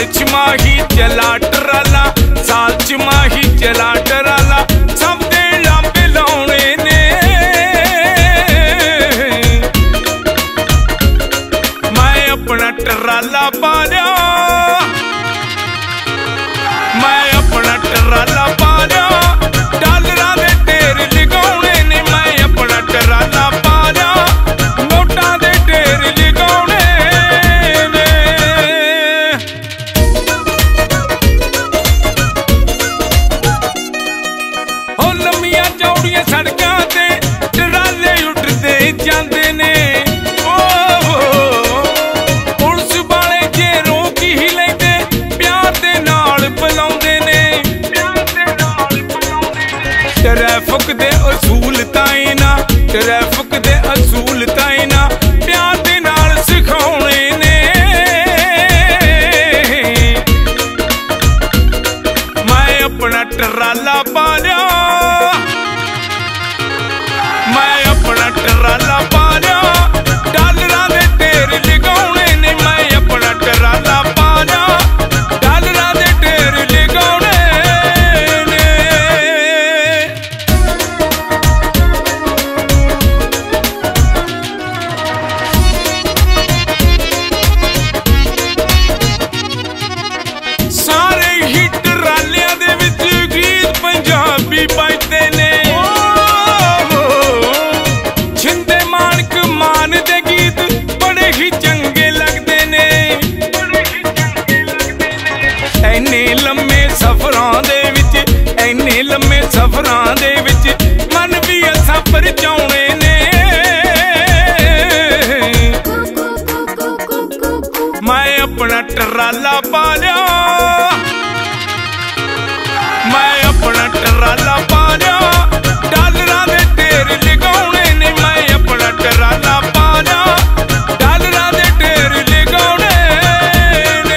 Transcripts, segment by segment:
च माही चला टराला, साल च माही चला टराला, सब दे लांबे लाउणे ने। मैं अपना टराला पा लिया, मैं अपना टराला पा लिया, डॉलरां दे ढेर लगाउणे ने। मैं अपना टराला पा लिया, नोटां दे ढेर लगाउणे ने। हो लम्मियां चौड़ियां सड़कां ते टराले उठदे जांदे ने। पुलिस वाले जे रोक ही लैंदे, प्यार दे नाल बुलाउंदे ने। ट्रैफिक दे असूल ताईं ना, ट्रैफिक दे असूल ताईं ना, प्यार दे नाल सिखाउणे ने। मैं अपना टराला पा लिया, मैं अपना टराला पा लिया, डॉलरां दे ढेर लगाउणे ने। मैं अपना टराला पा लिया, डॉलरां दे ढेर लगाउणे ने। सारे ही टरालियां दे विच गीत पंजाबी बजदे ने। छिंदे मानक मान दे गीत बड़े ही चंगे लगदे ने। ऐने लम्मे सफरां दे विच, ऐने लम्मे सफरां दे विच, मन भी असां परचाउणे ने। मैं अपना टराला पा लिया, मैं अपना टराला पा लिया, डॉलरां दे ढेर लगाउणे ने। मैं अपना टराला पा लिया, डॉलरां दे ढेर लगाउणे ने।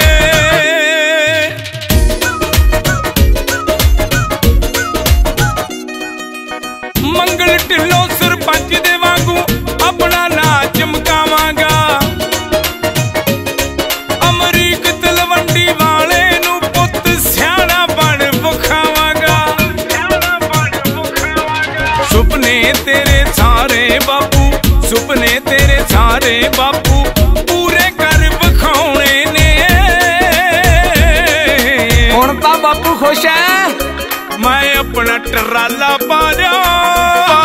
मंगल ढिल्लों सरपंच दे वांगू अपना नाच चमकावांगा। अमरीक तलवंडी वाले नू पुੱਤ सियाणा बन विखावांगा। सुपने तेरे सारे बापू, सुपने तेरे सारे बापू, पूरे कर विखाउणे ने। हुण तां बापू खुश है। मैं अपना टराला पा लिया,